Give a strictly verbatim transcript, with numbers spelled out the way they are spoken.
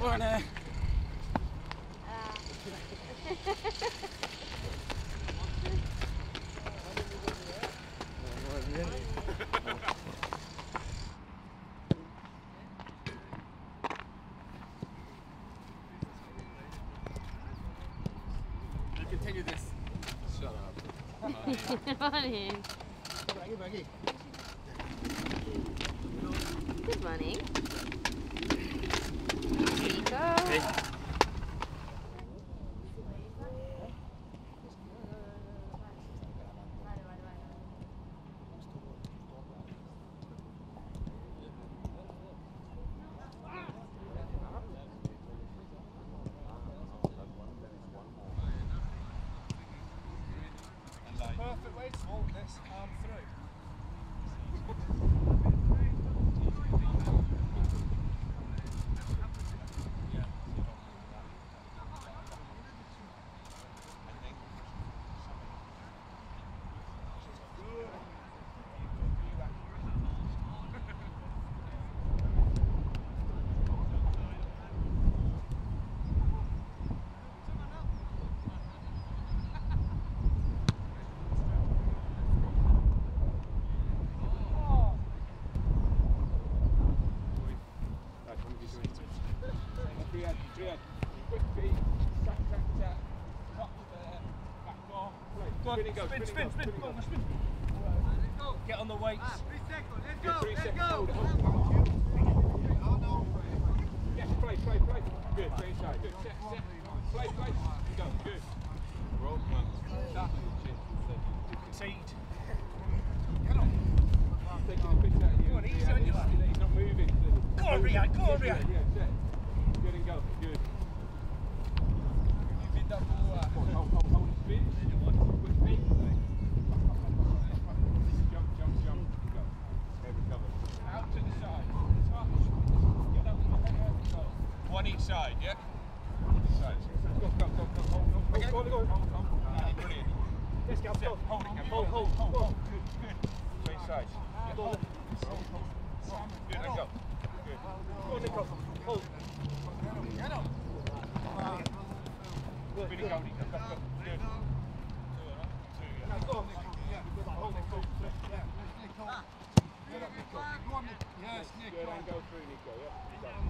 Bruyne. Continue this. Shut up. Morning. Good morning. Nico. Hey. Perfect way to hold this arm through. Go on, spin, spin, spin, go on, spin. Get on the weights. Let's go, let's go. Hold it, hold it. Oh no. Yes, play, play, play. Good, play inside, good. Set, set. Play, play. Go, good. Roll, come on. Concede. Get on. He's taking the piss out of you. Go on, easy on you, lad. He's not moving. Go on, Riyad, go on, Riyad. Yeah, set. Good and go, good. You bid that ball out. Hold, hold, hold, hold, spin. Quick spin. Jump, jump, jump. Go. Okay, recover. Out to the side. Touch. Get that little head out the goal. One each side, yeah? Side. Go, go, go, go. Hold, hold, hold. Okay. Hold, hold, hold, hold. Ah, brilliant. Let's go. Hold, hold, hold, hold, hold, hold. Good, good. Change sides. Yeah. Hold, hold, hold. Good, and go. Good. Go on, Nico. Hold. Get on. Good, really go, Nico. Go, go. Good. Now go on, Nico. Yeah. Hold it, hold it. Yeah. Nico. Get up, Nico. Go on, Nico. Yes, Nico. Good, and go through, Nico. Yeah.